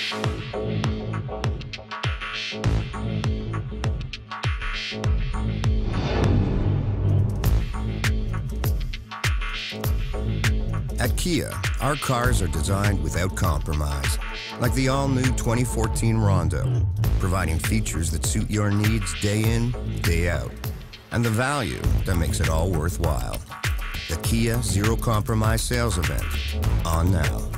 At Kia, our cars are designed without compromise, like the all-new 2014 Rondo, providing features that suit your needs day in, day out, and the value that makes it all worthwhile. The Kia Zero Compromise Sales Event, on now.